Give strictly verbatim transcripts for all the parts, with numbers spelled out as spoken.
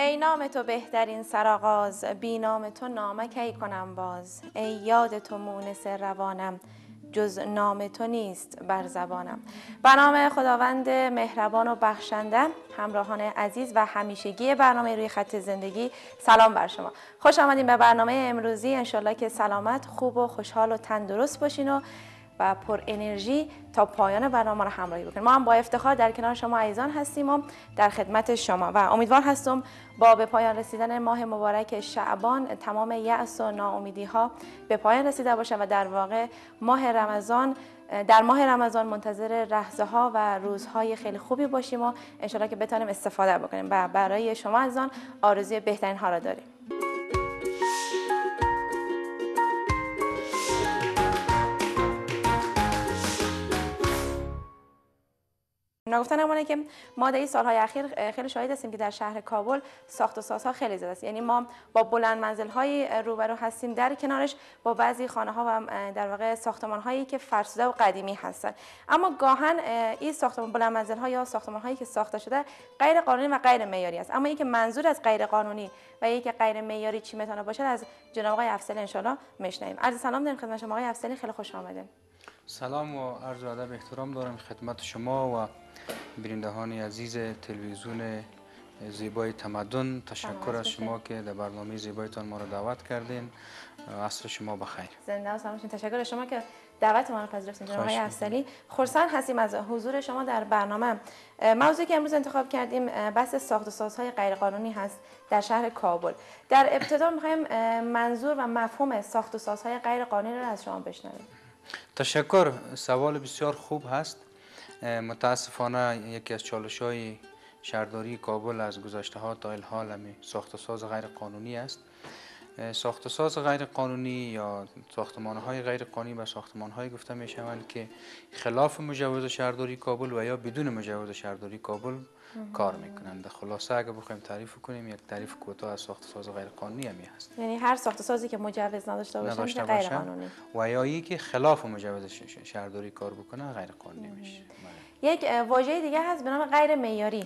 ای نام تو بهترین سرآغاز، بی نام تو نامه کی کنم باز. ای یاد تو مونس روانم، جز نام تو نیست بر زبانم. به نام خداوند مهربان و بخشنده، همراهان عزیز و همیشگی برنامه روی خط زندگی، سلام بر شما. خوش آمدین به برنامه امروزی. انشالله که سلامت، خوب و خوشحال و تندرست باشین و و پر انرژی تا پایان برنامه رو همراهی بکنیم. ما هم با افتخار در کنار شما عزیزان هستیم و در خدمت شما و امیدوار هستم با به پایان رسیدن ماه مبارک شعبان تمام یأس و ناامیدی ها به پایان رسیده باشه و در واقع ماه رمضان در ماه رمضان منتظر لحظه ها و روزهای خیلی خوبی باشیم و انشالله که بتونیم استفاده بکنیم و برای شما عزیزان آرزوی بهترین ها را داریم. نگفتن همونه که ما در این سالهای اخیر خیلی شاهد هستیم که در شهر کابل ساخت و سازها خیلی زیاد است. یعنی ما با بلند منزل‌های روبرو هستیم، در کنارش با بعضی خانه‌ها و در واقع ساختمان‌هایی که فرسوده و قدیمی هستند. اما گاهن این ساختمان بلند منزل‌ها یا ساختمان‌هایی که ساخته شده غیر قانونی و غیر معیاری است. اما اینکه منظور از غیر قانونی و اینکه غیر معیاری چی میتونه باشه از جناب آقای افضلی ان شاءالله میشنویم. عرض سلام داریم خدمت شما آقای افضلی، خیلی خوش آمدید. سلام و عرض ادب احترام دارم خدمت شما و بینندگان عزیز تلویزیون زیبای تمدن. تشکر از شما که در برنامه زیبایتان ما را دعوت کردین. عصر شما بخیر. زنده و سلامت باشین. تشکر از شما که دعوت ما را پذیرفتین جناب آقای افضلی. خرسند هستیم از حضور شما در برنامه. موضوعی که امروز انتخاب کردیم بحث ساخت و سازهای غیرقانونی هست در شهر کابل. در ابتدا می‌خوایم منظور و مفهوم ساخت و سازهای غیرقانونی را از شما بشنویم. تشکر. سوال بسیار خوب هست. متاسفانه یکی از چالش‌های شهرداری کابل از گذشته ها تا الحال همی ساخت و ساز غیر قانونی است. ساخت و ساز غیر قانونی یا ساختمان های غیر قانونی و ساختمان های گفته می شوند که خلاف مجوز شهرداری کابل و یا بدون مجوز شهرداری کابل کار میکنند. خلاصه اگه بخوایم تعریف کنیم یک تعریف کوتاه از ساخت و ساز غیر قانونی همی هست. یعنی هر ساخت و سازی که مجوز نداشته باشه نداشته غیر باشه قانونی و یا ای که خلاف مجوز شهرداری کار بکنه غیر قانونی میشه. یک واژه دیگه هست به نام غیر معیاری.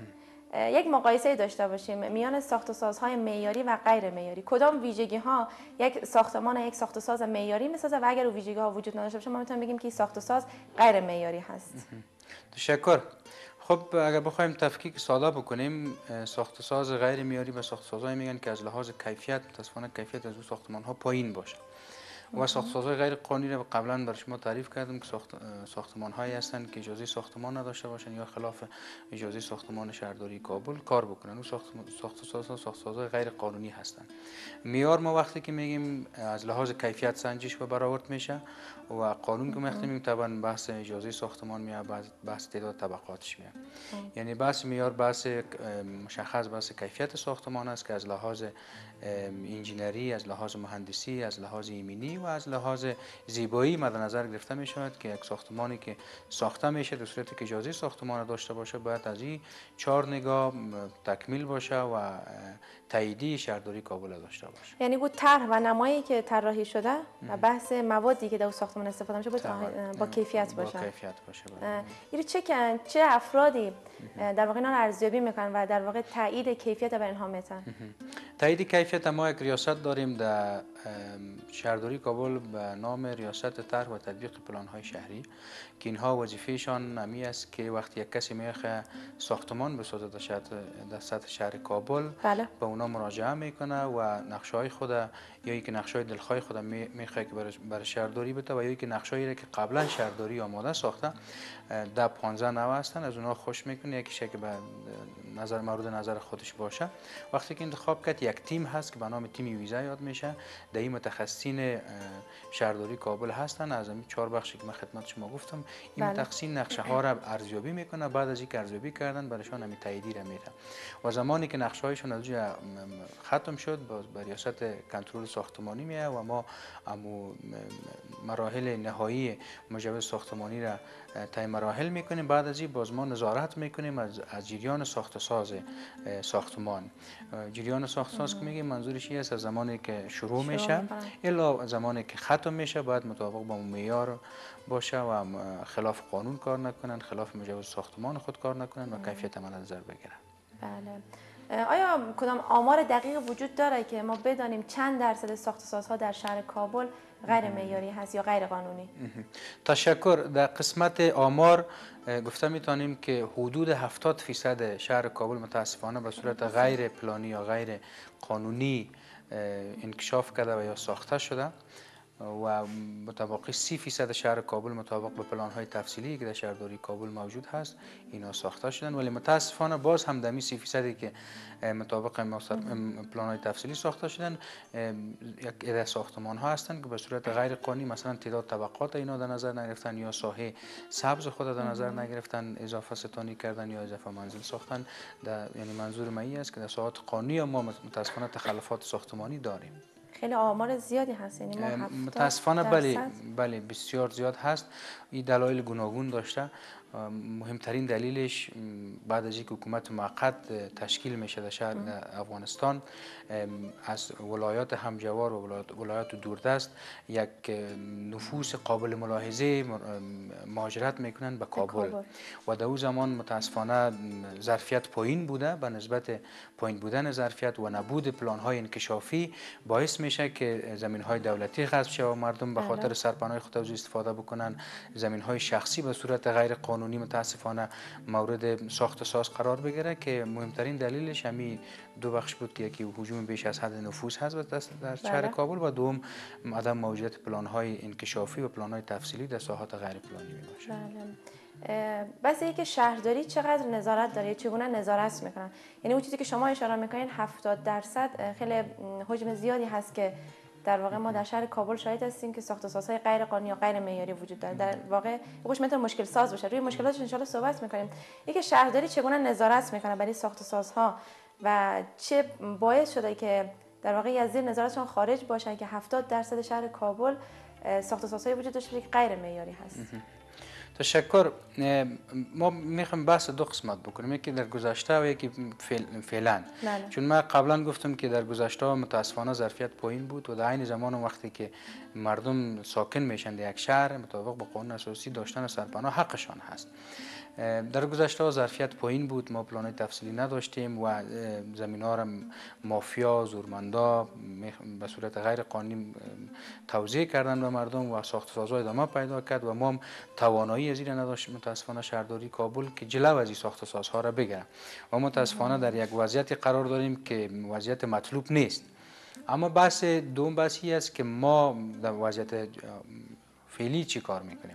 یک مقایسه داشته باشیم میان ساخت و سازهای معیاری و غیر معیاری. کدام ویژگی ها یک ساختمان یک ساخت و ساز معیاری میسازه و اگر اون ویژگی ها وجود نداشته باشه ما میتونیم بگیم که ساخت و ساز غیر معیاری هست. تشکر. خب اگر بخوایم تفکیک ساده بکنیم، ساخت و ساز غیر معیاری و ساخت و سازهایی میگن که از لحاظ کیفیت متاسفانه کیفیت از اون ساختمان ها پایین باشه. و ساخت سازهای غیر قانونی را قبلا برای شما تعریف کردم که ساخت ساختمان هایی هستند که اجازه ساختمان نداشته باشند یا خلاف اجازه ساختمان شهرداری کابل کار بکنن. اون ساخت ساخت سازها ساخت سازهای غیر قانونی هستند. معیار ما وقتی که میگیم از لحاظ کیفیت سنجش و برآورد میشه و قانون که وقتی میگیم طبعا بحث اجازه ساختمان میاد، بحث تعداد طبقاتش میاد. یعنی بحث معیار بحث مشخص بحث کیفیت ساختمان است که از لحاظ انجینری، از لحاظ مهندسی، از لحاظ ایمنی و از لحاظ زیبایی مد نظر گرفته می شود که یک ساختمانی که ساخته میشه در صورتی که اجازه ساختمان داشته باشه باید از این چهار نگاه تکمیل باشه و تاییدی شهرداری کابل داشته باشه. یعنی بود طرح و نمایی که طراحی شده و بحث موادی که در ساختمان استفاده میشه باید با کیفیت باشه. با کیفیت باشه. این چه چه افرادی در واقع اینا رو ارزیابی میکنن و در واقع تایید کیفیت بر اینها میتن؟ تایید کیفیت ما یک ریاست داریم در شهرداری کابل به نام ریاست طرح و تطبیق پلان های شهری که اینها وظیفهشان همی است که وقتی یک کسی میخواد ساختمان بسازه در سطح شهر کابل بله. به اونا مراجعه میکنه و نقشه های خود یا اینکه نقشه های دلخواه خود میخواد که برای شهرداری بده و یا اینکه نقشه هایی که قبلا شهرداری آماده ساخته ده پانزده نوع هستن از اونها خوش میکنه یکیش که به نظر مورد نظر خودش باشه. وقتی که انتخاب کرد یک تیم هست که به نام تیم ویزا یاد میشه، در این متخصصین شهرداری کابل هستن از این چهار بخشی که من خدمت شما گفتم. این بله. متخصصین نقشه ها را ارزیابی میکنه، بعد از اینکه ارزیابی کردن برایشان همین تاییدی را میده و زمانی که نقشه هایشون از اونجا ختم شد با ریاست کنترل ساختمانی میاد و ما امو مراحل نهایی مجوز ساختمانی را طی مراحل میکنیم. بعد از این باز ما نظارت میکنیم از از جریان ساخت ساز ساختمان. جریان ساخت ساز که میگیم منظورش این است از زمانی که شروع میشه الا زمانی که ختم میشه باید مطابق با معیار باشه و خلاف قانون کار نکنن، خلاف مجوز ساختمان خود کار نکنن و کیفیت عمل نظر بگیرن. بله. آیا کدام آمار دقیق وجود داره که ما بدانیم چند درصد ساخت و سازها در شهر کابل غیر معیاری هست یا غیر قانونی؟ تشکر. در قسمت آمار گفته میتونیم که حدود هفتاد فیصد شهر کابل متاسفانه به صورت غیر پلانی یا غیر قانونی انکشاف کرده و یا ساخته شده و مطابق سی فیصد شهر کابل مطابق به پلان های تفصیلی که در شهرداری کابل موجود هست اینا ساخته شدن، ولی متاسفانه باز هم دمی سی فیصدی که مطابق پلان های تفصیلی ساخته شدن یک عده ساختمان ها هستند که به صورت غیر قانونی، مثلا تعداد طبقات اینا در نظر نگرفتن یا ساحه سبز خود در نظر نگرفتن، اضافه ستانی کردن یا اضافه منزل ساختن. یعنی منظور من است که در ساحات قانونی ما متاسفانه تخلفات ساختمانی داریم. خیلی آمار زیادی هست، یعنی ما متاسفانه بله بله بسیار زیاد هست. این دلایل گوناگون داشته. مهمترین دلیلش بعد از اینکه حکومت موقت تشکیل میشه در شهر افغانستان، از ولایات همجوار و ولایات دوردست یک نفوس قابل ملاحظه مهاجرت میکنن به کابل و در اون زمان متاسفانه ظرفیت پایین بوده. به نسبت پایین بودن ظرفیت و نبود پلان های انکشافی باعث میشه که زمین های دولتی غصب شه و مردم به خاطر سرپناه خود استفاده بکنن. زمین های شخصی به صورت غیر قانونی متاسفانه مورد ساخت و ساز قرار بگیره که مهمترین دلیلش همین دو بخش بود که یکی هجوم بیش از حد نفوذ هست در شهر کابل و دوم عدم موجودیت پلان های انکشافی و پلان های تفصیلی در ساحات غیر پلانی می باشه. بله. بس اینکه شهرداری چقدر نظارت داره، چگونه نظارت میکنن؟ یعنی اون چیزی که شما اشاره میکنین هفتاد درصد خیلی حجم زیادی هست که در واقع ما در شهر کابل شاهد هستیم که ساخت و سازهای غیر قانونی یا غیر معیاری وجود داره. در واقع خوش میتونه مشکل ساز باشه. روی مشکلاتش ان شاء الله صحبت میکنیم. اینکه شهرداری چگونه نظارت میکنه برای ساخت و سازها و چه باعث شده که در واقع از زیر نظارتشون خارج باشن که هفتاد درصد شهر کابل ساخت و سازهای وجود داشته که غیر معیاری هست. تشکر. ما میخوایم بحث دو قسمت بکنیم، یکی در گذشته و یکی فعلا. چون من قبلا گفتم که در گذشته متاسفانه ظرفیت پایین بود و در عین زمان وقتی که مردم ساکن میشن در یک شهر مطابق با قانون اساسی داشتن سرپناه حقشان هست. در گذشته ظرفیت پایین بود، ما پلان تفصیلی نداشتیم و زمین ها را مافیا زورمندا به صورت غیر قانونی توزیع کردن به مردم و ساخت و سازها ادامه پیدا کرد و ما توانایی از این نداشت متاسفانه شهرداری کابل که جلو از این ساخت و سازها را بگیره و متاسفانه در یک وضعیتی قرار داریم که وضعیت مطلوب نیست. اما بحث دوم بحثی است که ما در وضعیت فعلی چی کار میکنیم.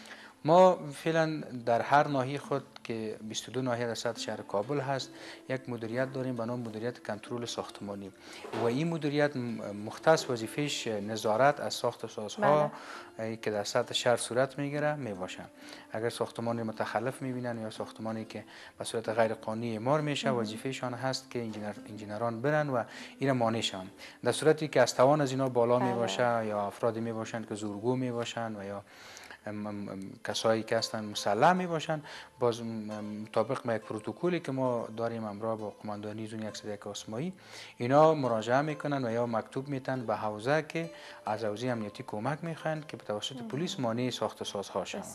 ما فعلا در هر ناحیه خود که بیست و دو ناحیه در سطح شهر کابل هست یک مدیریت داریم به نام مدیریت کنترل ساختمانی و این مدیریت مختص وظیفهش نظارت از ساخت و سازها که در سطح شهر صورت میگیره میباشن. اگر ساختمانی متخلف میبینن یا ساختمانی که به صورت غیر قانونی اعمار میشه وظیفهشان هست که انجینر انجینران برن و این مانع شن. در صورتی که از توان از اینا بالا میباشه یا افرادی میباشن که زورگو میباشن و یا کسایی که هستن مسلح می باشن، باز مطابق با یک پروتکلی که ما داریم همراه با قماندانی زون صد و یک آسمایی اینا مراجعه میکنن و یا مکتوب میتن به حوزه که از حوزه امنیتی کمک میخوان که به توسط پلیس مانع ساخت و سازها شوند.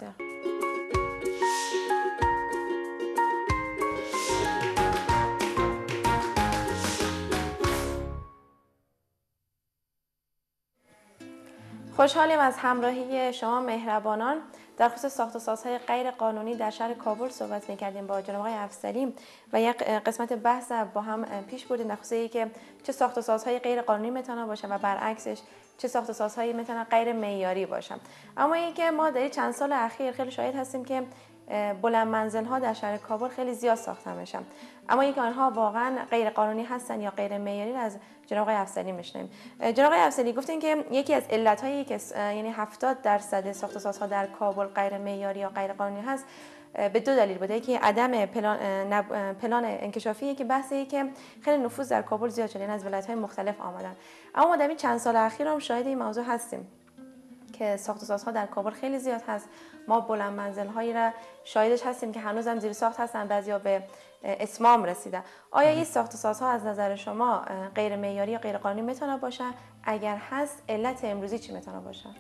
خوشحالیم از همراهی شما مهربانان. در خصوص ساخت و سازهای غیر قانونی در شهر کابل صحبت می‌کردیم با جناب آقای افضلی و یک قسمت بحث با هم پیش بردیم در خصوص اینکه چه ساخت و سازهای غیر قانونی میتونه باشه و برعکسش چه ساخت و سازهایی میتونه غیر معیاری باشه. اما اینکه ما در چند سال اخیر خیلی شاهد هستیم که بلند منزل ها در شهر کابل خیلی زیاد ساخته میشن، اما اینکه آنها واقعا غیر قانونی هستن یا غیر معیاری از جناب آقای افضلی میشنیم. جناب آقای افضلی گفتین که یکی از علت هایی که یعنی هفتاد درصد ساخت و سازها در کابل غیر معیاری یا غیر قانونی هست به دو دلیل بوده. یکی عدم پلان پلان انکشافی که بحثی که خیلی نفوذ در کابل زیاد شده، یعنی از ولایت‌های مختلف آمدن. اما ما در این چند سال اخیر هم شاهد این موضوع هستیم که ساخت و سازها در کابل خیلی زیاد هست. ما بلند منزل هایی را شاهدش هستیم که هنوز هم زیر ساخت هستن، بعضیا به اتمام رسیدن. آیا این ساخت و سازها از نظر شما غیر معیاری یا غیر قانونی میتونه باشه؟ اگر هست علت امروزی چی میتونه باشه؟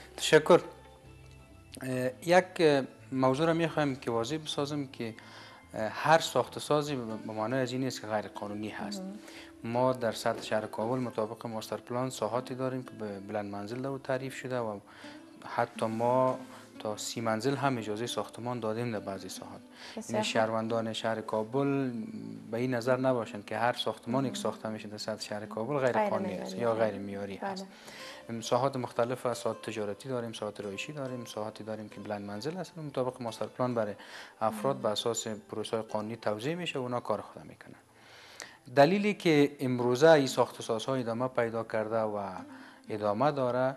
تشکر. یک موضوع را میخوایم که واضح بسازم که هر ساخت سازی به معنای از این است که غیر قانونی هست. ما در سطح شهر کابل مطابق ماستر پلان ساحاتی داریم که به بلند منزل دو تعریف شده و حتی ما تا سی منزل هم اجازه ساختمان دادیم در بعضی ساحات. این شهروندان شهر کابل به این نظر نباشند که هر ساختمانی که ساخته میشه در سطح شهر کابل غیر قانونی است یا غیر معیاری است. ساحات مختلف از ساحات تجارتی داریم، ساحات رهایشی داریم، ساحاتی داریم که بلند منزل هستند. مطابق ماستر پلان برای افراد به اساس پروسه قانونی توزیع میشه و اونا کار خود میکنن. دلیلی که امروزه این ساخت سازها ادامه پیدا کرده و ادامه داره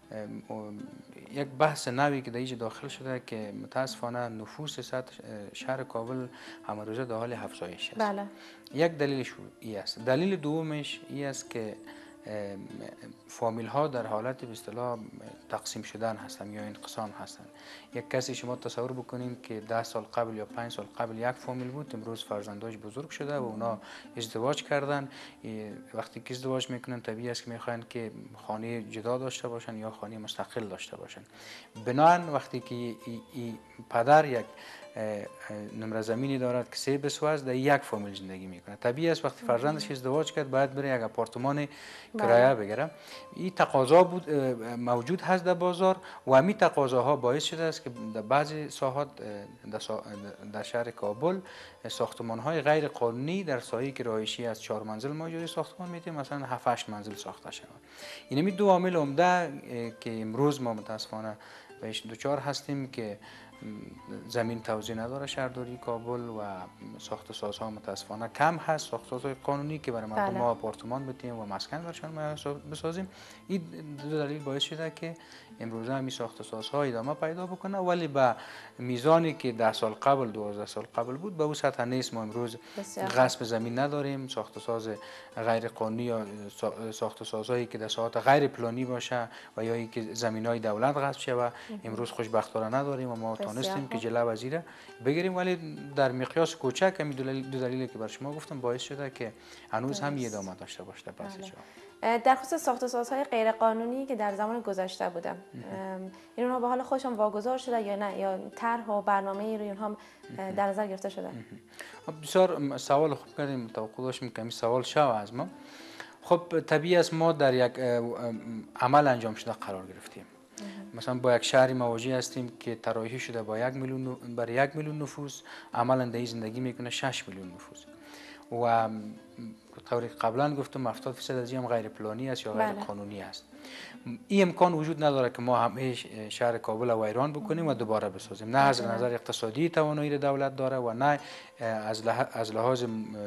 یک بحث نوی که در اینجا داخل شده که متاسفانه نفوس سطح شهر کابل همه روزه در حال افزایش است. بله. یک دلیلش این است. دلیل دومش این است که فامیل ها در حالت به اصطلاح تقسیم شدن هستند یا انقسام هستند. یک کسی شما تصور بکنیم که ده سال قبل یا پنج سال قبل یک فامیل بود، امروز فرزنداش بزرگ شده و اونا ازدواج کردن. وقتی که ازدواج میکنن طبیعی است که میخواین که خانه جدا داشته باشن یا خانه مستقل داشته باشن. بنابراین وقتی که ای ای پدر یک نمره زمینی دارد که سه بسوز در یک فامیل زندگی میکنه، طبیعی است وقتی فرزندش ازدواج کرد باید بره یک آپارتمان کرایه بگیره. این تقاضا بود موجود هست در بازار و همین تقاضاها باعث شده است که در بعضی ساحات در شهر کابل ساختمان های غیر قانونی در ساحه‌ای که رهایشی از چهار منزل ما اجازه ساختمان میدیم مثلا هفت هشت منزل ساخته شود. این می دو عامل عمده که امروز ما متاسفانه بهش دوچار هستیم که زمین توزیع نداره شهرداری کابل و ساخت سازها متاسفانه کم هست، ساخت سازهای قانونی که برای مردم ما آپارتمان بدیم و مسکن برشان بسازیم. این دو دلیل باعث شده که امروزه همین ساخت سازها ادامه پیدا بکنه، ولی به میزانی که ده سال قبل دوازده سال قبل بود به اون سطح نیست. ما امروز غصب زمین نداریم، ساخت ساز غیر قانونی یا ساخت سازهایی که در ساحات غیر پلانی باشه و یا اینکه زمینای دولت غصب شوه امروز خوشبختانه نداریم و ما تونستیم که جلو وزیره بگیریم، ولی در مقیاس کوچک همین دو دلیلی که بر شما گفتم باعث شده که هنوز هم ادامه داشته باشه در بعضی جا. در خصوص ساخت سازهای غیر قانونی که در زمان گذشته بودم، این اونها به حال خودشون واگذار شده یا نه، یا طرح و برنامه‌ای روی اونها در نظر گرفته شده؟ بسیار سوال خوب کردیم، توقع داشتیم که این سوال شوه از ما. خب طبیعی است ما در یک عمل انجام شده قرار گرفتیم. مثلا با یک شهری مواجه هستیم که طراحی شده با یک میلیون برای یک میلیون نفوس، عملا در زندگی میکنه شش میلیون نفوس و طوری قبلا گفتم هفتاد درصد از این هم غیر پلانی است یا غیر قانونی است. این امکان وجود نداره که ما همه شهر کابل و ویران بکنیم و دوباره بسازیم. نه از نظر اقتصادی توانایی دولت داره و نه از لحاظ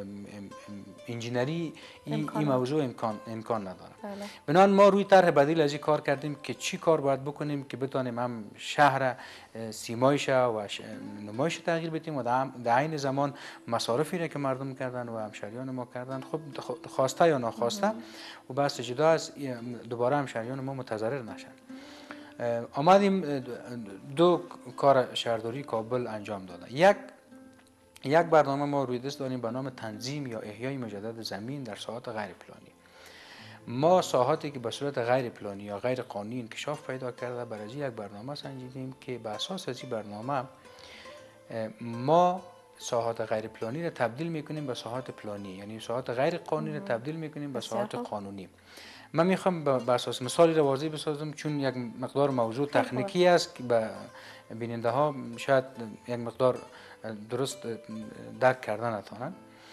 انجینری این, این موضوع امکان امکان نداره. بنابراین ما روی طرح بدیل از این کار کردیم که چی کار باید بکنیم که بتونیم هم شهر سیمایش و نمایش تغییر بدیم و در عین زمان مصارفی را که مردم کردن و همشهریان ما کردن خب خواسته یا ناخواسته و بحث جدا از دوباره همشهریان ما متضرر نشن. آمدیم دو کار شهرداری کابل انجام داده. یک یک برنامه ما روی دست داریم به نام تنظیم یا احیای مجدد زمین در ساحات غیر پلانی. ما ساحاتی که به صورت غیر پلانی یا غیر قانونی انکشاف پیدا کرده برای یک برنامه سنجیدیم که به اساس از این برنامه ما ساحات غیر پلانی را تبدیل میکنیم به ساحات پلانی، یعنی ساحات غیر قانونی را تبدیل میکنیم به ساحات قانونی. من میخوام به اساس مثالی را واضح بسازم چون یک مقدار موضوع تکنیکی است که به بیننده ها شاید یک مقدار درست درک کردن نتوانند.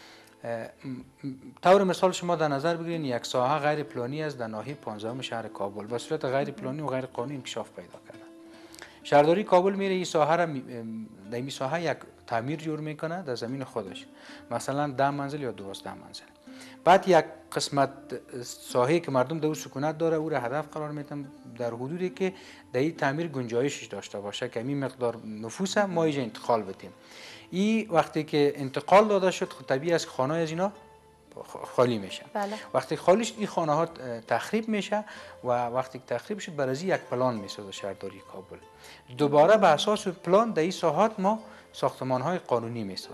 طور مثال شما در نظر بگیرید یک ساحه غیر پلانی است در ناحیه پانزدهم شهر کابل به صورت غیر پلانی و غیر قانونی انکشاف پیدا کرده. شهرداری کابل میره این ساحه را در این ساحه یک تعمیر جور میکنه در زمین خودش، مثلا ده منزل یا دوازده منزل. بعد یک قسمت ساحه که مردم در او سکونت داره او را هدف قرار میدن در حدودی که در این تعمیر گنجایشش داشته باشه که این مقدار نفوس ما اینجا انتقال بدیم. این وقتی که انتقال داده شد خب طبیعی است که خانه از اینا خالی میشه. بله. وقتی خالی شد این خانه ها تخریب میشه و وقتی که تخریب شد برای یک پلان میسازه شهرداری کابل. دوباره به اساس پلان در این ساحات ما ساختمان های قانونی میسازیم.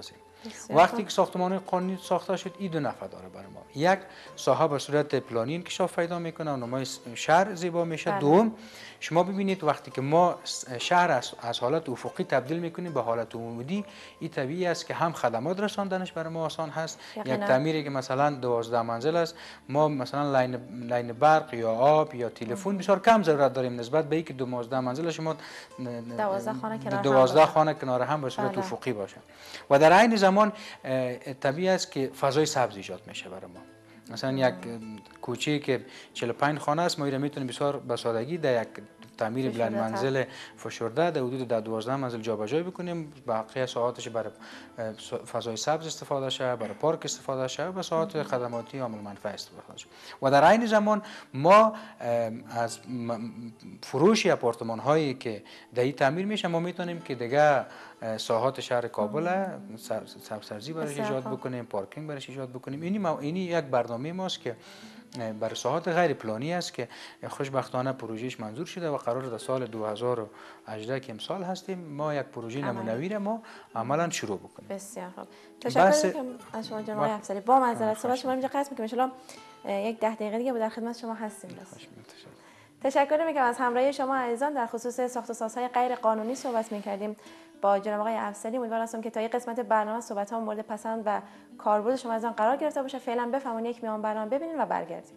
وقتی که ساختمان قانونی ساخته شد این دو نفع داره برای ما. یک، ساحه به صورت پلانی انکشاف پیدا میکنه و نمای شهر زیبا میشه. بله. دوم، شما ببینید وقتی که ما شهر از, از حالت افقی تبدیل میکنیم به حالت عمودی، این طبیعی است که هم خدمات رساندنش برای ما آسان هست. یک تعمیری که مثلا دوازده منزل است، ما مثلا لاین لاین برق یا آب یا تلفن بسیار کم ضرورت داریم نسبت به اینکه دوازده منزل شما دوازده خانه کنار دوازده خانه کنار هم به صورت افقی باشه. و در عین زمان طبیعی است که فضای سبز ایجاد میشه برای ما. مثلا یک کوچه که چهل و پنج خانه است، ما این میتونیم بسیار به سادگی در یک تعمیر بلند منزل فشرده در حدود در دوازده منزل جابجایی بکنیم، بقیه ساعاتش برای فضای سبز استفاده شه، برای پارک استفاده شه و به ساعات خدماتی عامل منفعه استفاده شه. و در عین زمان ما از فروش آپارتمان هایی که در این تعمیر میشه ما میتونیم که دیگه ساحات شهر کابل سبزسازی برای ایجاد بکنیم، پارکینگ برای ایجاد بکنیم. اینی اینی یک برنامه ماست که برای ساحات غیر پلانی است که خوشبختانه پروژهش منظور شده و قرار در سال دو هزار و هجده که امسال هستیم ما یک پروژه نمونوی را ما عملا شروع بکنیم. بسیار خوب. تشکر می‌کنم از شما جناب آقای افضلی. با معذرت صحبت شما اینجا قطع می‌کنم. ان شاءالله یک ده دقیقه دیگه در خدمت شما هستیم. تشکر می‌کنم از همراهی شما عزیزان. در خصوص ساخت و سازهای غیر قانونی صحبت می‌کردیم با جناب آقای افضلی. امیدوارم هستم که تا این قسمت برنامه صحبت‌ها مورد پسند و کاربرد شما عزیزان قرار گرفته باشه. فعلا بفرمایید یک میان برنامه ببینیم و برگردیم.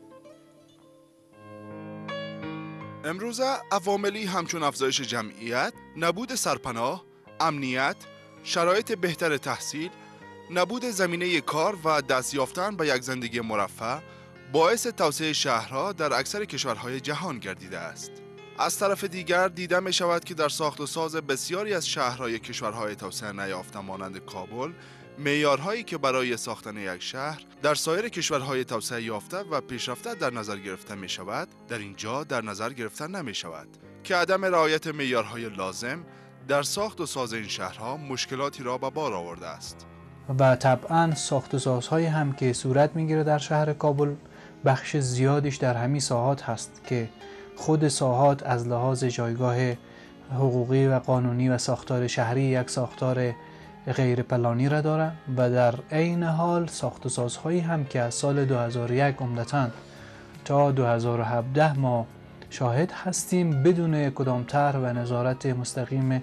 امروزه عواملی همچون افزایش جمعیت، نبود سرپناه، امنیت، شرایط بهتر تحصیل، نبود زمینه کار و دست یافتن به یک زندگی مرفه باعث توسعه شهرها در اکثر کشورهای جهان گردیده است. از طرف دیگر دیده می شود که در ساخت و ساز بسیاری از شهرهای کشورهای توسعه نیافته مانند کابل، معیارهایی که برای ساختن یک شهر در سایر کشورهای توسعه یافته و پیشرفته در نظر گرفته می شود، در اینجا در نظر گرفته نمی شود که عدم رعایت معیارهای لازم در ساخت و ساز این شهرها مشکلاتی را به بار آورده است. و طبعا ساخت و سازهایی هم که صورت میگیره در شهر کابل بخش زیادیش در همین ساحات هست که خود ساحات از لحاظ جایگاه حقوقی و قانونی و ساختار شهری یک ساختار غیر پلانی را داره و در عین حال ساخت و سازهایی هم که از سال دو هزار و یک عمدتاً تا دو هزار و هفده ما شاهد هستیم بدون کدام طرح و نظارت مستقیم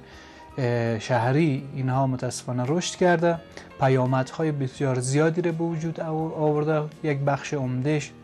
شهری اینها متاسفانه رشد کرده، پیامدهای بسیار زیادی را به وجود آورده. یک بخش عمدهش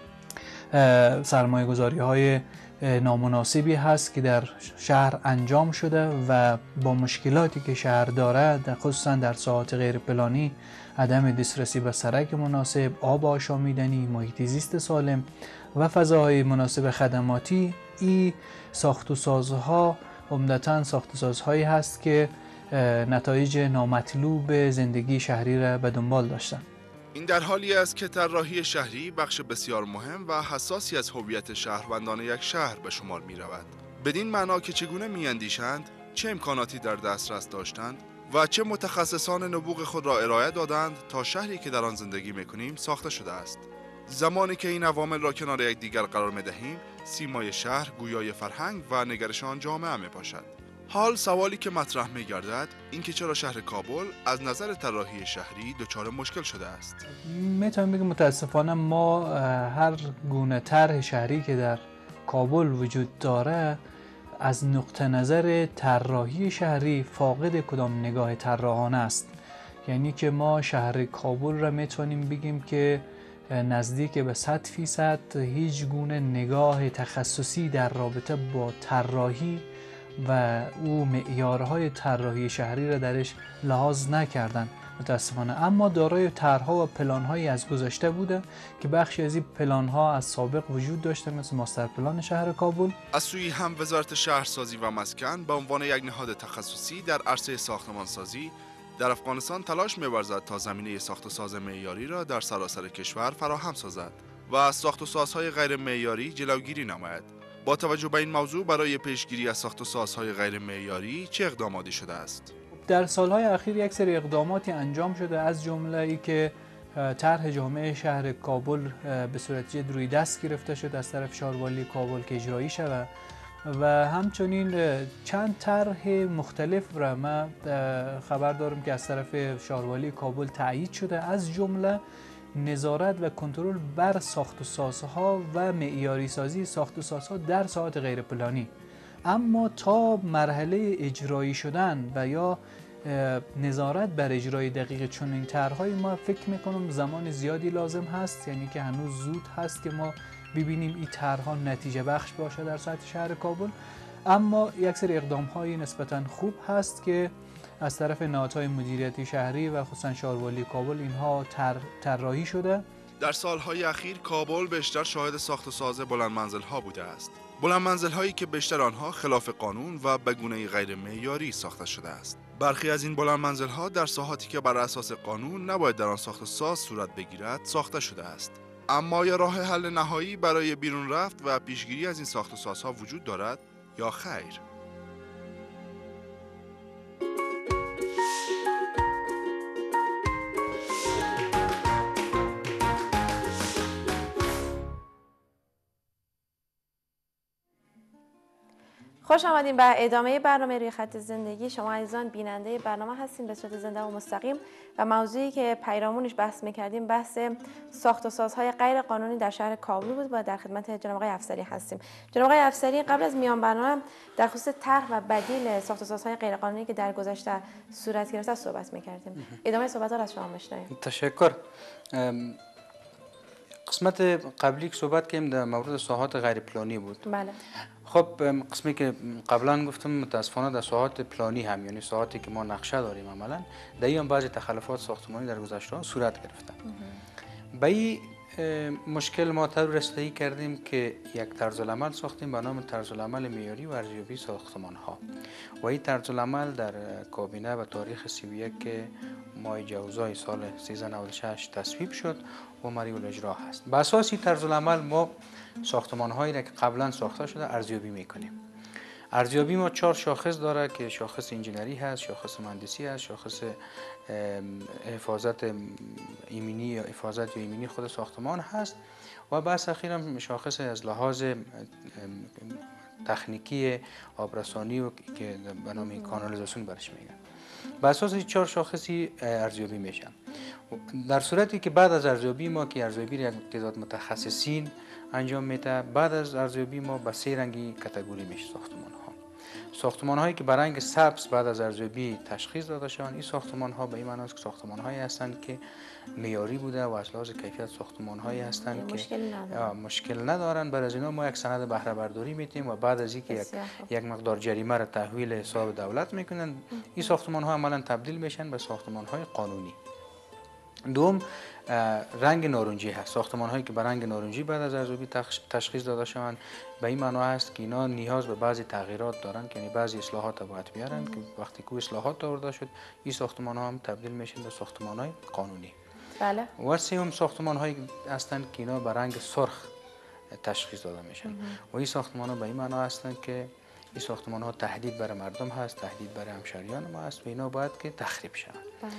سرمایه گذاری های نامناسبی هست که در شهر انجام شده و با مشکلاتی که شهر داره خصوصا در ساحات غیر پلانی، عدم دسترسی به سرک مناسب، آب آشامیدنی، محیط زیست سالم و فضاهای مناسب خدماتی، این ساخت و سازها عمدتاً ساخت و سازهایی هست که نتایج نامطلوب زندگی شهری را به دنبال داشتن. این در حالی است که طراحی شهری بخش بسیار مهم و حساسی از هویت شهروندان یک شهر به شمار می رود. بدین معنا که چگونه می اندیشند، چه امکاناتی در دسترس داشتند و چه متخصصان نبوغ خود را ارائه دادند تا شهری که در آن زندگی می کنیم ساخته شده است. زمانی که این عوامل را کنار یکدیگر قرار می دهیم، سیمای شهر گویای فرهنگ و نگرش آن جامعه می باشد. حال سوالی که مطرح می گردد این که چرا شهر کابل از نظر طراحی شهری دچار مشکل شده است. میتونم بگم متاسفانه ما هر گونه طرح شهری که در کابل وجود داره از نقطه نظر طراحی شهری فاقد کدام نگاه طراحانه است. یعنی که ما شهر کابل را میتونیم بگیم که نزدیک به صد فیصد هیچ گونه نگاه تخصصی در رابطه با طراحی و او معیارهای طراحی شهری را درش لحاظ نکردن متاسفانه. اما دارای طرح‌ها و پلان‌هایی از گذشته بوده که بخشی از این پلان‌ها از سابق وجود داشته، مثل ماستر پلان شهر کابل. از سوی هم وزارت شهرسازی و مسکن به عنوان یک نهاد تخصصی در عرصه ساختمانسازی در افغانستان تلاش می‌ورزد تا زمینه ساخت و ساز معیاری را در سراسر کشور فراهم سازد و از ساخت و سازهای غیر معیاری جلوگیری نماید. با توجه به این موضوع برای پیشگیری از ساخت و سازهای غیر معیاری چه اقداماتی شده است؟ در سالهای اخیر یک سری اقداماتی انجام شده، از جمله ای که طرح جامعه شهر کابل به صورت جد روی دست گرفته شد از طرف شهروالی کابل که اجرایی شود و همچنین چند طرح مختلف را من خبر دارم که از طرف شهروالی کابل تایید شده، از جمله نظارت و کنترل بر ساخت و سازها و معیاری سازی ساخت و سازها در ساحات غیر پلانی. اما تا مرحله اجرایی شدن و یا نظارت بر اجرای دقیق چنین طرح‌های ما فکر میکنم زمان زیادی لازم هست، یعنی که هنوز زود هست که ما ببینیم این طرح‌ها نتیجه بخش باشه در سطح شهر کابل. اما یک سری اقدام‌های نسبتاً خوب هست که از طرف نهادهای مدیریتی شهری و خصوصا شهروالی کابل اینها طراحی شده. در سالهای اخیر کابل بیشتر شاهد ساخت و ساز بلند منزل‌ها بوده است. بلند منزل‌هایی که بیشتر آنها خلاف قانون و به گونه‌ای غیر معیاری ساخته شده است. برخی از این بلند منزل‌ها در ساحاتی که بر اساس قانون نباید در آن ساخت و ساز صورت بگیرد ساخته شده است. اما یا راه حل نهایی برای بیرون رفت و پیشگیری از این ساخت و سازها وجود دارد یا خیر؟ خوش آمدین به ادامه برنامه روی خط زندگی. شما عزیزان بیننده برنامه هستین به صورت زنده و مستقیم و موضوعی که پیرامونش بحث میکردیم بحث ساخت و سازهای غیر قانونی در شهر کابل بود و در خدمت جناب آقای افسری هستیم. جناب آقای افسری قبل از میان برنامه در خصوص طرح و بدیل ساخت و سازهای غیر قانونی که در گذشته صورت گرفته صحبت میکردیم. ادامه صحبت ها را از شما میشنویم. تشکر. قسمت قبلی که صحبت کردیم در مورد ساحات غیر پلانی بود. بله. خب قسمی که قبلا گفتم متاسفانه در ساحات پلانی هم، یعنی ساحاتی که ما نقشه داریم عملا در این بعضی تخلفات ساختمانی در گذشته صورت گرفته. به این مشکل ما طور رسیدگی کردیم که یک طرز العمل ساختیم به نام طرز العمل معیاری و ارزیابی ساختمان ها و این طرز العمل در کابینه و تاریخ سی و یک ماه جوزای سال سیزده نود و شش تصویب شد و مری الاجرا هست. به اساس این طرز العمل ما ساختمان هایی را که قبلا ساخته شده ارزیابی میکنیم. ارزیابی ما چهار شاخص داره که شاخص انجینری هست، شاخص مهندسی هست، شاخص حفاظت ایمنی یا حفاظت یا ایمنی خود ساختمان هست و بحث اخیرا شاخص از لحاظ تکنیکی آبرسانی و که به نام کانالیزاسیون برش میگن. به اساس این چهار شاخصی ارزیابی میشن. در صورتی که بعد از ارزیابی ما که ارزیابی را یک تعداد متخصصین انجام میده، بعد از ارزیابی ما به سه رنگی کاتگوری میشه ساختمان ها. ساختمان هایی که به رنگ سبز بعد از ارزیابی تشخیص داده شدن، این ساختمان ها به این معنی است که ساختمان هایی هستند که معیاری بوده و از لحاظ کیفیت ساختمان هایی هستند که مشکل ندارن. مشکل ندارن. بر از اینا ما یک سند بهره برداری میتیم و بعد از اینکه یک یک مقدار جریمه را تحویل حساب دولت میکنن، این ساختمان ها عملا تبدیل میشن به ساختمان های قانونی. دوم رنگ نارنجی هست. ساختمان هایی که به رنگ نارنجی بعد از ارزیابی تشخیص داده شوند به این معنی است که اینا نیاز به بعضی تغییرات دارن که یعنی بعضی اصلاحات باید بیارن که وقتی که اصلاحات آورده شد این ساختمان ها هم تبدیل میشن به ساختمان های قانونی. بله. و سوم ساختمان هایی هستند که اینا به رنگ سرخ تشخیص داده میشن و این ساختمان ها به این معنی هستند که این ساختمان ها تهدید برای مردم هست، تهدید برای همشهریان ما هست و اینا باید که تخریب شوند.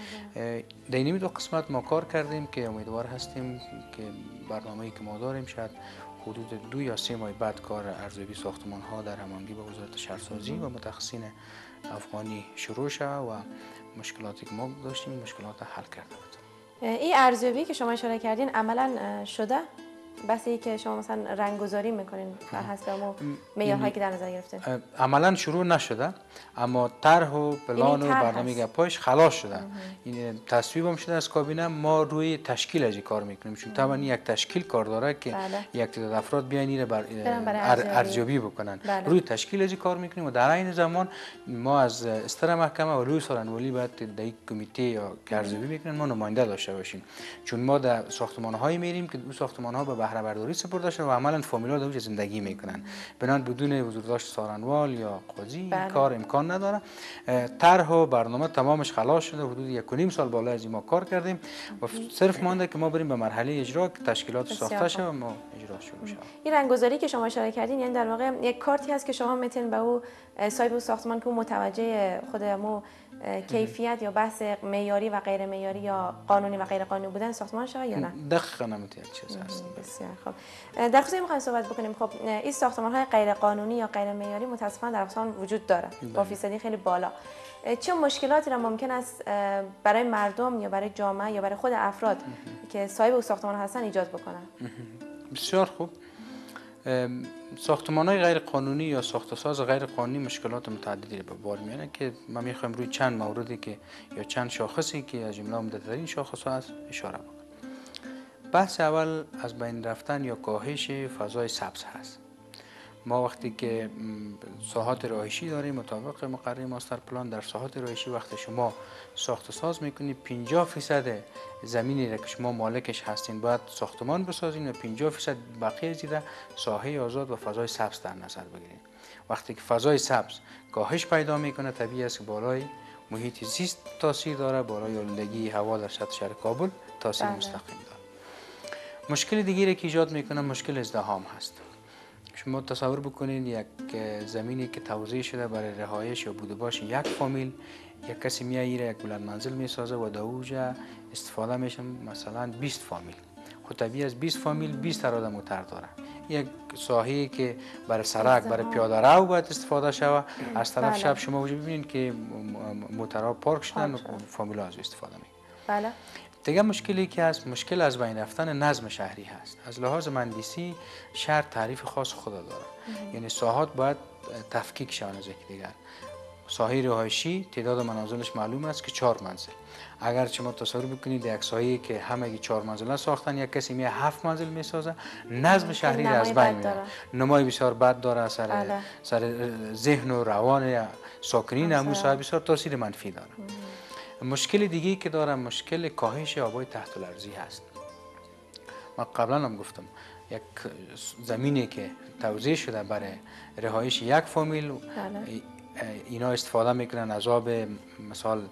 در این دو قسمت ما کار کردیم که امیدوار هستیم که برنامه‌ای که ما داریم شاید حدود دو یا سه ماه بعد کار ارزیابی ساختمان ها در هماهنگی با وزارت شهرسازی و متخصصین افغانی شروع شود و مشکلاتی که ما داشتیم مشکلات حل کرده بود. این ارزیابی که شما اشاره کردین عملا شده؟ بس ای که شما مثلا رنگگذاری میکنین بر حسب اون معیارهایی که در نظر گرفتین؟ عملا شروع نشده اما طرح و پلان و برنامه گپاش خلاص شده. این تصویب هم شده از کابینه. ما روی تشکیل از کار میکنیم چون طبعا یک تشکیل کار داره که بله. یک تعداد افراد بیان اینو بر ارزیابی. ارزیابی بکنن. بله. روی تشکیل از کار میکنیم و در این زمان ما از استر محکمه و روی سالنوالی باید در یک کمیته یا که ارزیابی میکنن ما نماینده داشته باشیم چون ما در ساختمان هایی میریم که دو ساختمان ها به بهره برداری سپرده شده و عملا فامیلا در اونجا زندگی میکنن. بنابراین بدون حضور داشت سارنوال یا قاضی بله. کار امکان نداره. طرح و برنامه تمامش خلاص شده. حدود یک و نیم سال بالا از این ما کار کردیم و صرف مانده که ما بریم به مرحله اجرا که تشکیلات ساخته شه و ما اجرا شروع شه. این رنگگذاری که شما اشاره کردین یعنی در واقع یک کارتی هست که شما میتونین به او صاحب ساختمان که متوجه خودمو کیفیت یا بحث معیاری و غیر معیاری یا قانونی و غیر قانونی بودن ساختمان شود یا نه؟ دقیقاً همین چیز هست. بسیار خوب. در خصوص می‌خوایم صحبت بکنیم. خب این ساختمان‌های غیر قانونی یا غیر معیاری متأسفانه در افغانستان وجود داره با فیصدی خیلی بالا. چه مشکلاتی را ممکن است برای مردم یا برای جامعه یا برای خود افراد که صاحب اون ساختمان هستن ایجاد بکنن؟ بسیار خوب. ساختمان‌های غیر قانونی یا ساخت و ساز غیر قانونی مشکلات متعددی رو به بار میاره که ما می‌خوایم روی چند موردی که یا چند شاخصی که از جمله عمده‌ترین شاخص‌ها هست اشاره بکنیم. بحث اول از بین رفتن یا کاهش فضای سبز هست. ما وقتی که ساحات رهایشی داریم مطابق مقرر ماستر پلان، در ساحات رهایشی وقتی شما ساخت و ساز میکنید پنجاه درصد زمینی را که شما مالکش هستین باید ساختمان بسازین و پنجاه درصد بقیه زیره ساحه آزاد و فضای سبز در نظر بگیرید. وقتی که فضای سبز کاهش پیدا میکنه طبیعی است که بالای محیط زیست تاثیر داره، بالای آلودگی هوا در سطح شهر کابل تاثیر مستقیم داره. مشکل دیگری که ایجاد میکنه مشکل ازدحام هست. شما تصور بکنید یک زمینی که توزیع شده برای رهایش یا بوده باش یک فامیل، یک کسی میایره یک بلند منزل میسازه و در اوجا استفاده میشه مثلا بیست فامیل. خب طبیعی از بیست فامیل بیست اراده موتر داره. یک ساحه‌ای که برای سرک برای پیاده رو باید استفاده شود، از طرف شب شما وجود ببینید که موترها پارک شدن و فامیل‌ها از استفاده میکنن. بله. دیگه مشکلی که هست مشکل از بین رفتن نظم شهری هست. از لحاظ مهندسی شهر تعریف خاص خود داره. یعنی ساحات باید تفکیک شون از یکدیگر. ساحه رهایشی تعداد منازلش معلوم است که چهار منزل. اگر شما تصور بکنید یک ساحه‌ای که همگی چهار منزله ساختن یک کسی میه هفت منزل میسازه، نظم شهری را از بین میبره. نمای بسیار بد داره سر سر ذهن و روان ساکنین همون ساحه بسیار تاثیر منفی داره. مشکل دیگه‌ای که دارم مشکل کاهش آبای تحت الارضی هست. ما قبلا هم گفتم یک زمینی که توزیع شده برای رهایش یک فامیل اینا استفاده میکنن از آب مثال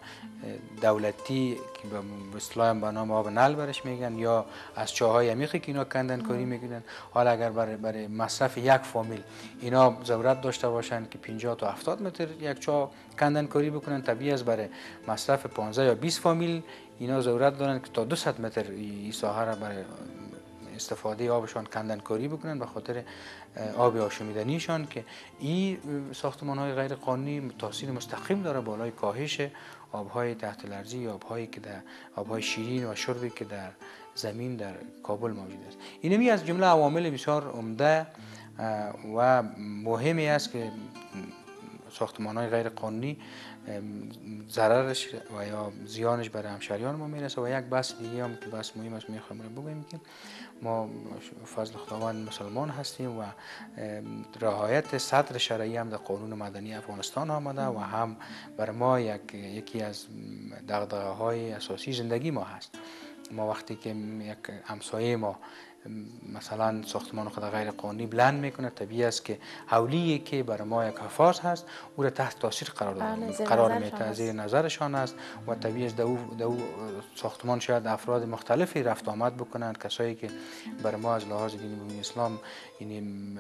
دولتی که به اصطلاح به نام آب نل برش میگن یا از چاهای عمیقی که اینا کندن کاری میکنن. حالا اگر برای برای مصرف یک فامیل اینا ضرورت داشته باشن که پنجاه تا هفتاد متر یک چاه کندن کاری بکنن، طبیعی است برای مصرف پانزده یا بیست فامیل اینا ضرورت دارن که تا دویست متر این ساحه را برای استفاده آبشان کندن کاری بکنن به خاطر آب آشامیدنیشان که این ساختمان های غیر قانونی تاثیر مستقیم داره بالای کاهش آبهای تحت الارضی، آبهایی که در آبهای شیرین و شربی که در زمین در کابل موجود است. اینمی از جمله عوامل بسیار عمده و مهمی است که ساختمان های غیر قانونی ضررش و یا زیانش برای همشهریان ما میرسه. و یک بحث دیگه هم که بحث مهم است میخوایم رو بگویم که ما فضل خداوند مسلمان هستیم و رعایت سطر شرعی هم در قانون مدنی افغانستان آمده و هم برای ما یک یکی از دغدغه‌های اساسی زندگی ما هست. ما وقتی که یک همسایه ما مثلا ساختمان خود غیر قانونی بلند میکنه طبیعی است که حولی که برای ما یک حفاظ هست او را تحت تاثیر قرار داده قرار میده، زیر نظرشان است و طبیعی است در او ساختمان شاید افراد مختلفی رفت آمد بکنند، کسایی که برای ما از لحاظ دین اسلام یعنی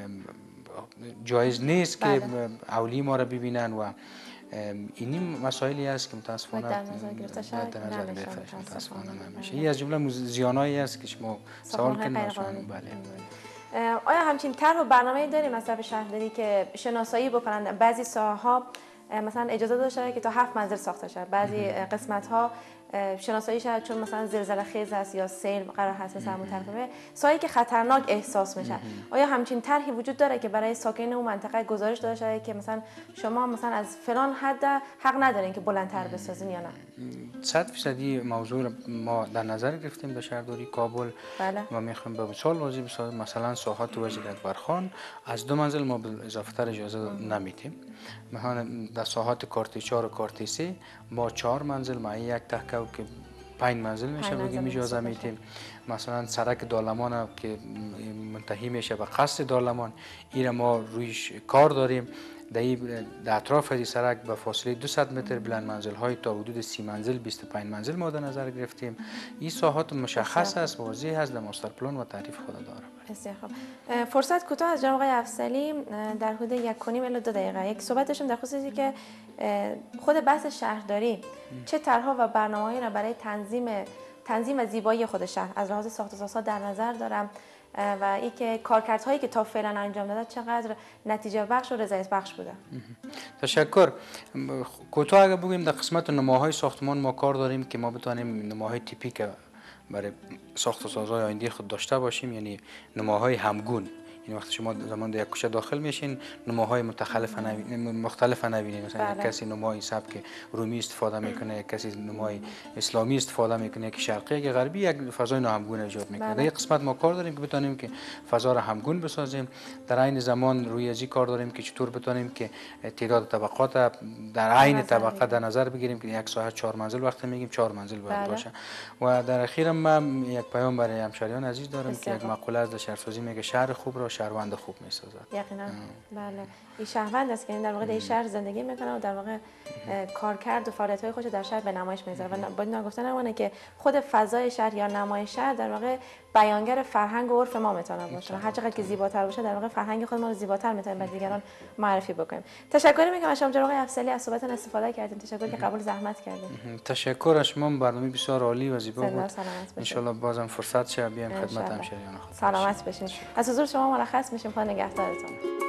جایز نیست که حولی ما را ببینن و اینی مسائلی است که متاسفانه در نظر گرفته شد در نظر گرفته شد متاسفانه نمیشه. این از جمله زیانایی است که شما سوال کردین. بله. آیا همچین طرح و برنامه‌ای داریم مصرف شهرداری که شناسایی بکنن بعضی ساحه‌ها مثلا اجازه داشته که تا هفت منزل ساخته شد، بعضی قسمت‌ها شناسایی شد چون مثلا زلزله خیز است یا سیل قرار هست سرمون ترکمه ساحه‌ای که خطرناک احساس میشه. آیا همچین طرحی وجود داره که برای ساکنین اون منطقه گزارش داده شده که مثلا شما مثلا از فلان حد حق ندارین که بلندتر بسازین یا نه؟ صد درصدی موضوع ما در نظر گرفتیم در شهرداری کابل. بله. ما میخوایم به مثال واضح بسازیم مثلا ساحات وزیر اکبرخان از دو منزل ما به اضافه تر اجازه نمیدیم. مثلا در ساحات کارتی چهار و کارتی سه ما چهار منزل ما یک تکه که پنج منزل میشه بگیم اجازه میدیم. مثلا سرک دارلمان که منتهی میشه به قصد دارلمان این ما رویش کار داریم. در در اطراف از سرک به فاصله دویست متر بلند منزل های تا حدود سی منزل بیست و پنج منزل ما در نظر گرفتیم. این ساحات مشخص است، واضح است، در ماستر پلان و تعریف خود داره. بسیار خوب. فرصت کوتاه از جناب آقای افضلی در حدود یک و نیم الی دو دقیقه. یک صحبت داشتم در خصوصی که خود بحث شهرداری چه طرح‌ها و برنامه‌هایی را برای تنظیم تنظیم و زیبایی خود شهر از لحاظ ساخت و سازها در نظر دارم و این که کارکردهایی که تا فعلا انجام داده چقدر نتیجه بخش و رضایت بخش بوده. تشکر. کوتاه اگر بگوییم در قسمت نماهای ساختمان ما کار داریم که ما بتوانیم نماهای تیپیک برای ساخت و سازهای آینده خود داشته باشیم، یعنی نماهای همگون. این وقتی شما زمان در یک کوچه داخل میشین نماهای مختلف مختلف نبینید، مثلا بله. کسی نمای سبک رومی استفاده میکنه، کسی نمای اسلامی استفاده میکنه که شرقی که غربی، یک فضای ناهمگون ایجاد میکنه. در این قسمت ما کار داریم که بتونیم که فضا را همگون بسازیم. در عین زمان روی ازی کار داریم که چطور بتونیم که تعداد طبقات در عین طبقه در نظر بگیریم که یک ساحت چهار منزل وقتی میگیم چهار منزل باید بله. باشه. و در اخیر من یک پیام برای همشهریان عزیز دارم که یک مقوله از شهرسازی میگه شهر خوب را شهروند خوب میسازد. یقینا بله. این شهروند است که این در واقع در شهر زندگی میکنه و در واقع کارکرد و فعالیت‌های خودش در شهر به نمایش میذاره و باید نگفتن نمونه که خود فضای شهر یا نمای شهر در واقع بیانگر فرهنگ و عرف ما میتونه باشه. هر چقدر که زیباتر باشه در واقع فرهنگ خود ما رو زیباتر میتونیم به دیگران معرفی بکنیم. تشکر میکنم از شما جناب آقای افضلی، از صحبتتون استفاده کردیم. تشکر که قبول زحمت کردیم. تشکر از شما، برنامه بسیار عالی و زیبا بود. ان شاء الله بازم فرصت شه بیام خدمت همشهریان خود. سلامت باشین. از حضور شما مرخص میشیم. خدا نگهدارتون.